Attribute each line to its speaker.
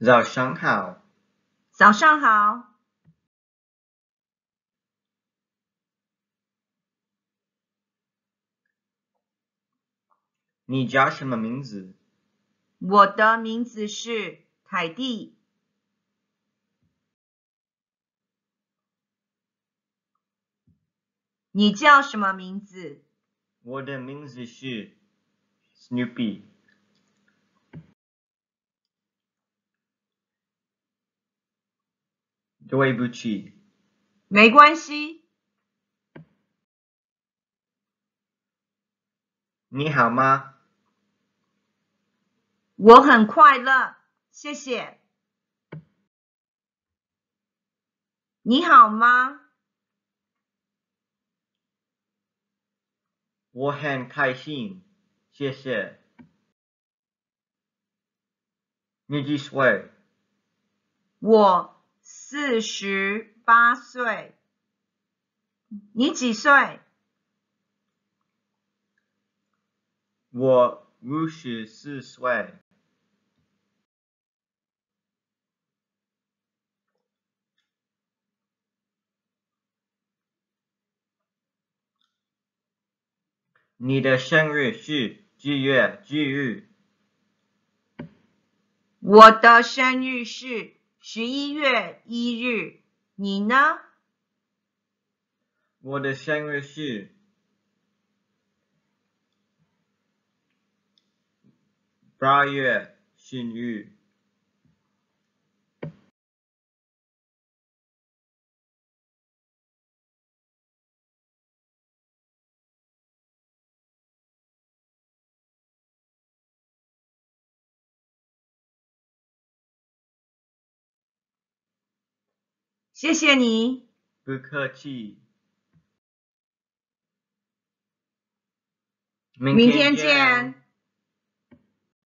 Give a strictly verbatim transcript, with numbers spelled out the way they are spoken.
Speaker 1: 早上好。
Speaker 2: 早上好。
Speaker 1: 你叫什么名字？
Speaker 2: 我的名字是凯蒂。你叫什么名字？
Speaker 1: 我的名字是 Snoopy。对不起。
Speaker 2: 没关系。
Speaker 1: 你好吗？
Speaker 2: 我很快乐，谢谢。你好吗？
Speaker 1: 我很开心，谢谢。你几岁？
Speaker 2: 我四十八岁。你几岁？
Speaker 1: 我五十四岁。你的生日是几月几日？
Speaker 2: 我的生日是十一月一日。你呢？
Speaker 1: 我的生日是八月十日。
Speaker 2: 谢谢你。
Speaker 1: 不客气。
Speaker 2: 明天见。